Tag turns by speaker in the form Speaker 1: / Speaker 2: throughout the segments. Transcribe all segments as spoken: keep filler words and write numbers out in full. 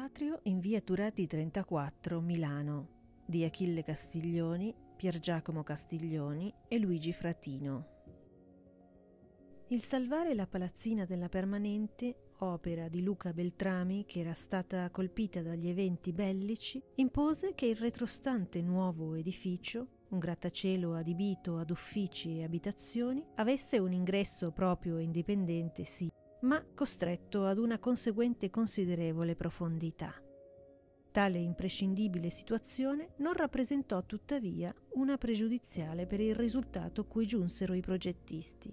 Speaker 1: Atrio in via Turati trentaquattro, Milano, di Achille Castiglioni, Pier Giacomo Castiglioni e Luigi Fratino. Il salvare la palazzina della Permanente, opera di Luca Beltrami, che era stata colpita dagli eventi bellici, impose che il retrostante nuovo edificio, un grattacielo adibito ad uffici e abitazioni, avesse un ingresso proprio e indipendente, sì, ma costretto ad una conseguente considerevole profondità. Tale imprescindibile situazione non rappresentò tuttavia una pregiudiziale per il risultato cui giunsero i progettisti.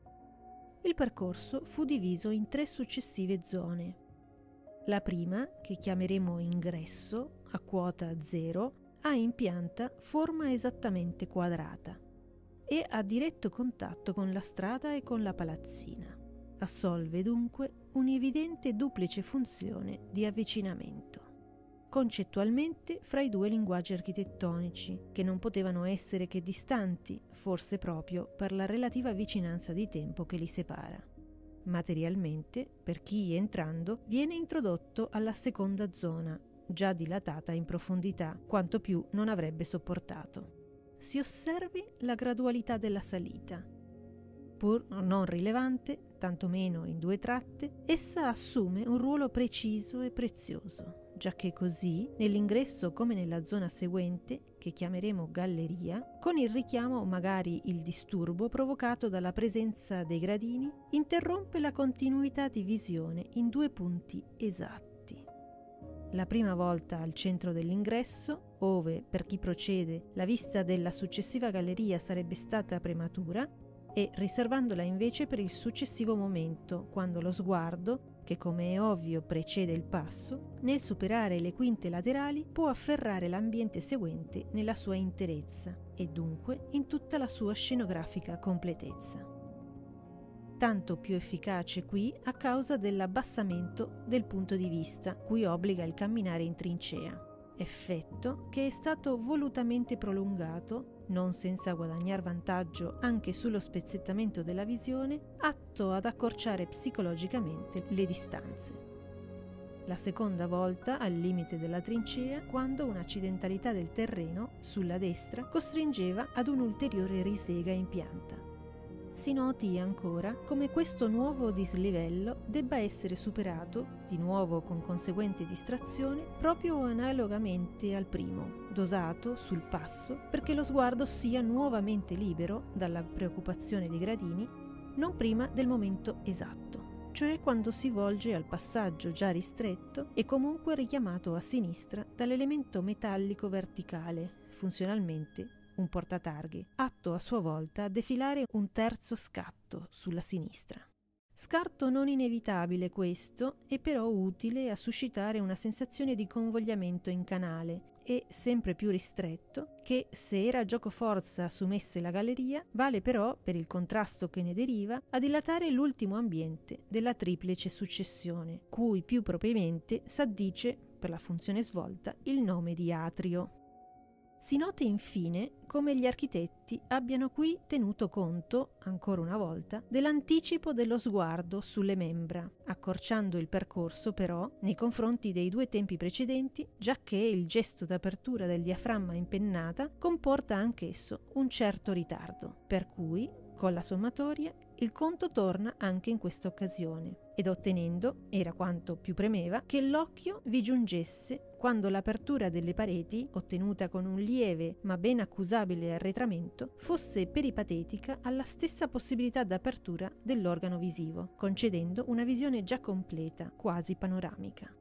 Speaker 1: Il percorso fu diviso in tre successive zone. La prima, che chiameremo ingresso, a quota zero, ha in pianta forma esattamente quadrata e ha diretto contatto con la strada e con la palazzina. Assolve dunque un'evidente duplice funzione di avvicinamento. Concettualmente fra i due linguaggi architettonici, che non potevano essere che distanti, forse proprio per la relativa vicinanza di tempo che li separa. Materialmente, per chi entrando viene introdotto alla seconda zona, già dilatata in profondità, quanto più non avrebbe sopportato. Si osservi la gradualità della salita. Pur non rilevante, tantomeno in due tratte, essa assume un ruolo preciso e prezioso, giacché così, nell'ingresso come nella zona seguente, che chiameremo galleria, con il richiamo o magari il disturbo provocato dalla presenza dei gradini, interrompe la continuità di visione in due punti esatti. La prima volta al centro dell'ingresso, ove, per chi procede, la vista della successiva galleria sarebbe stata prematura, e riservandola invece per il successivo momento, quando lo sguardo, che come è ovvio precede il passo, nel superare le quinte laterali può afferrare l'ambiente seguente nella sua interezza e dunque in tutta la sua scenografica completezza. Tanto più efficace qui a causa dell'abbassamento del punto di vista cui obbliga il camminare in trincea, effetto che è stato volutamente prolungato, non senza guadagnar vantaggio anche sullo spezzettamento della visione, atto ad accorciare psicologicamente le distanze. La seconda volta al limite della trincea, quando un'accidentalità del terreno, sulla destra, costringeva ad un'ulteriore risega in pianta. Si noti ancora come questo nuovo dislivello debba essere superato, di nuovo con conseguente distrazione, proprio analogamente al primo, dosato sul passo perché lo sguardo sia nuovamente libero dalla preoccupazione dei gradini, non prima del momento esatto, cioè quando si volge al passaggio già ristretto e comunque richiamato a sinistra dall'elemento metallico verticale, funzionalmente un portatarghe, atto a sua volta a defilare un terzo scatto sulla sinistra. Scarto non inevitabile questo, e però utile a suscitare una sensazione di convogliamento in canale e sempre più ristretto che, se era giocoforza assumesse la galleria, vale però, per il contrasto che ne deriva, a dilatare l'ultimo ambiente della triplice successione, cui più propriamente s'addice, per la funzione svolta, il nome di atrio. Si noti infine come gli architetti abbiano qui tenuto conto, ancora una volta, dell'anticipo dello sguardo sulle membra, accorciando il percorso però nei confronti dei due tempi precedenti, giacché il gesto d'apertura del diaframma impennata comporta anch'esso un certo ritardo, per cui, con la sommatoria, il conto torna anche in questa occasione, ed ottenendo, era quanto più premeva, che l'occhio vi giungesse quando l'apertura delle pareti, ottenuta con un lieve ma ben accusabile arretramento, fosse peripatetica alla stessa possibilità d'apertura dell'organo visivo, concedendo una visione già completa, quasi panoramica.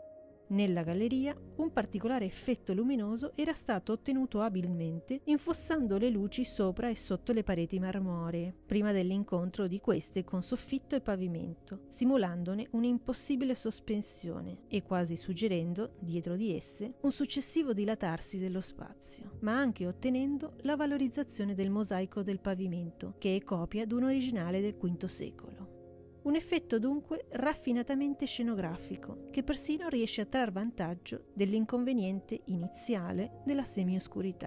Speaker 1: Nella galleria un particolare effetto luminoso era stato ottenuto abilmente infossando le luci sopra e sotto le pareti marmoree, prima dell'incontro di queste con soffitto e pavimento, simulandone un'impossibile sospensione e quasi suggerendo, dietro di esse, un successivo dilatarsi dello spazio, ma anche ottenendo la valorizzazione del mosaico del pavimento, che è copia d'un originale del quinto secolo. Un effetto dunque raffinatamente scenografico, che persino riesce a trar vantaggio dell'inconveniente iniziale della semioscurità.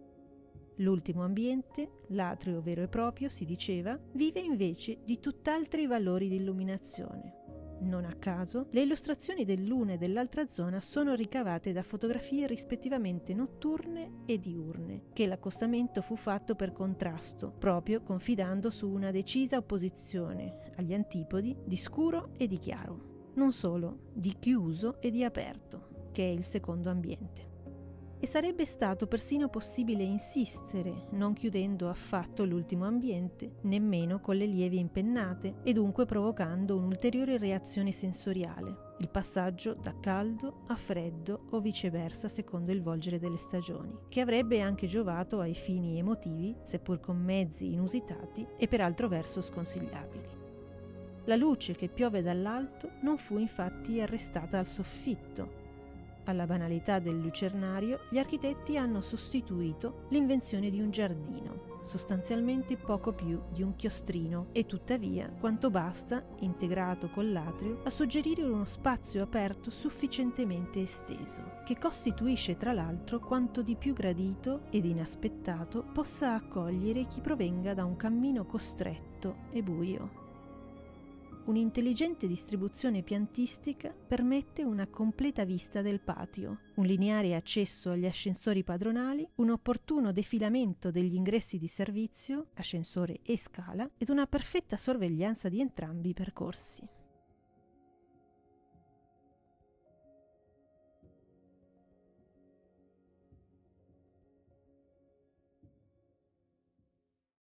Speaker 1: L'ultimo ambiente, l'atrio vero e proprio, si diceva, vive invece di tutt'altri valori di illuminazione. Non a caso, le illustrazioni dell'una e dell'altra zona sono ricavate da fotografie rispettivamente notturne e diurne, che l'accostamento fu fatto per contrasto, proprio confidando su una decisa opposizione agli antipodi di scuro e di chiaro, non solo di chiuso e di aperto, che è il secondo ambiente. E sarebbe stato persino possibile insistere, non chiudendo affatto l'ultimo ambiente, nemmeno con le lievi impennate, e dunque provocando un'ulteriore reazione sensoriale, il passaggio da caldo a freddo o viceversa secondo il volgere delle stagioni, che avrebbe anche giovato ai fini emotivi, seppur con mezzi inusitati e per altro verso sconsigliabili. La luce che piove dall'alto non fu infatti arrestata al soffitto. Alla banalità del lucernario, gli architetti hanno sostituito l'invenzione di un giardino, sostanzialmente poco più di un chiostrino, e tuttavia quanto basta, integrato con l'atrio, a suggerire uno spazio aperto sufficientemente esteso, che costituisce tra l'altro quanto di più gradito ed inaspettato possa accogliere chi provenga da un cammino costretto e buio. Un'intelligente distribuzione piantistica permette una completa vista del patio, un lineare accesso agli ascensori padronali, un opportuno defilamento degli ingressi di servizio, ascensore e scala, ed una perfetta sorveglianza di entrambi i percorsi.